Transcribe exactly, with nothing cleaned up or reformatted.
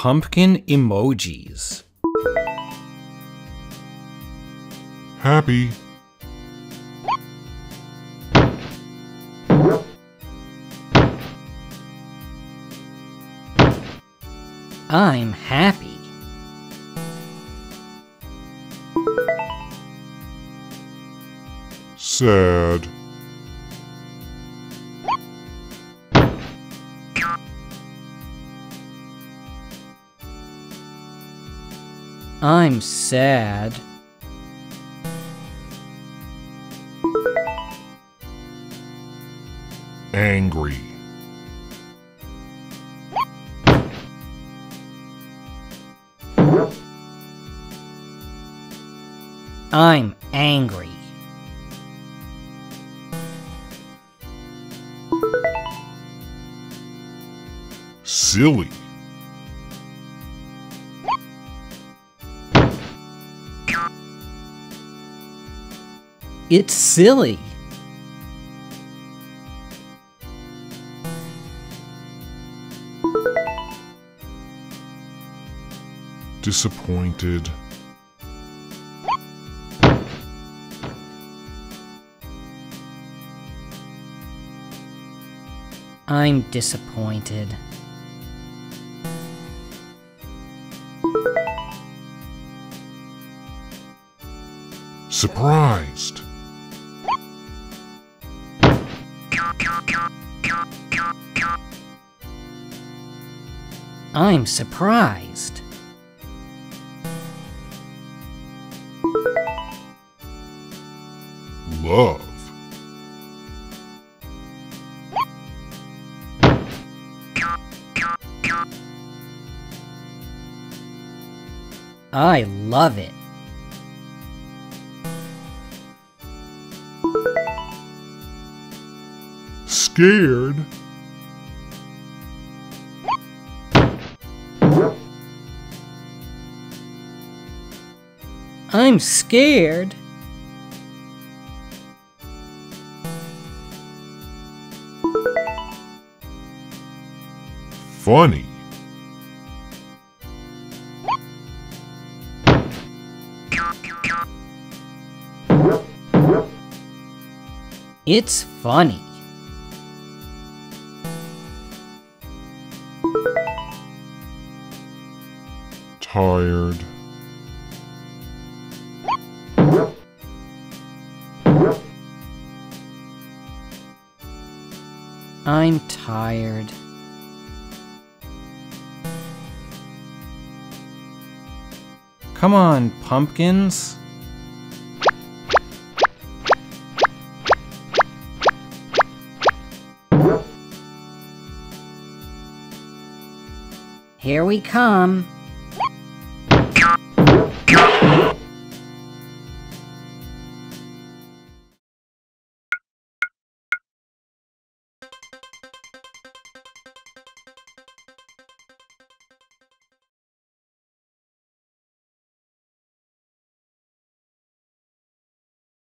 pumpkin emojis. Happy. I'm happy. Sad. I'm sad. Angry. I'm angry. Silly. It's silly. Disappointed. I'm disappointed. Surprised. I'm surprised. Love. I love it. Scared. I'm scared. Funny. It's funny. Tired. I'm tired. Come on, pumpkins. Here we come.